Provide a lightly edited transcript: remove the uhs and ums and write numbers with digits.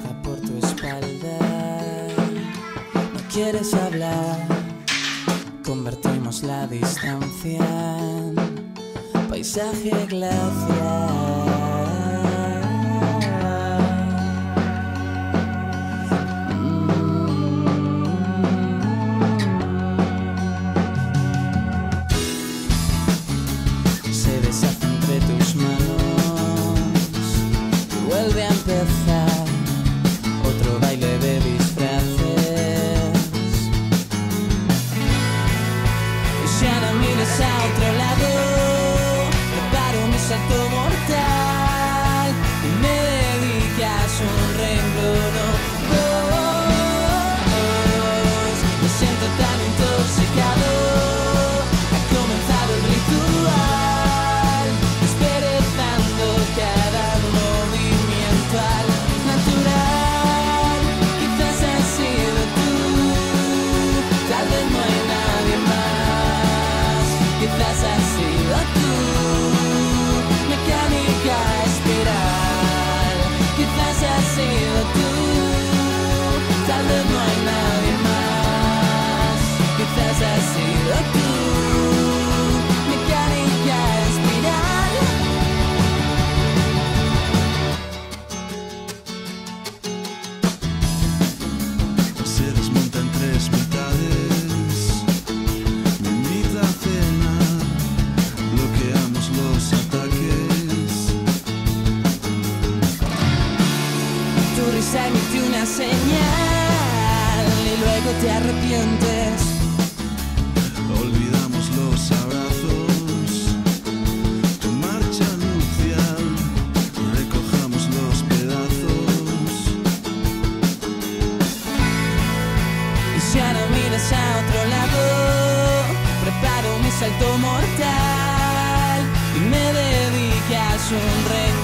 fuerza por tu espalda. No quieres hablar, convertimos la distancia en paisaje glacial. Se deshace entre tus manos y vuelve a empezar otro baile de disfraces. Y si ahora miras a otro lado, preparo mi salto mortal y me dedicas un renglón. Me siento tan intoxicado, ha comenzado el ritual, desperezando cada movimiento al natural. Quizás has sido tú, tal vez no hay nadie más. Quizás has sido tú, mecánica espiral. Quizás has sido tú, tal vez no hay nadie más. Quizás has sido tú, mecánica espiral. Se desmonta en tres mitades, me invita a cenar, bloqueamos los ataques. Tu risa emite una señal y luego te arrepientes. Olvidamos los abrazos, tu marcha nupcial, recojamos los pedazos. Y si ahora miras a otro lado, preparo mi salto mortal y me dedicas un renglón.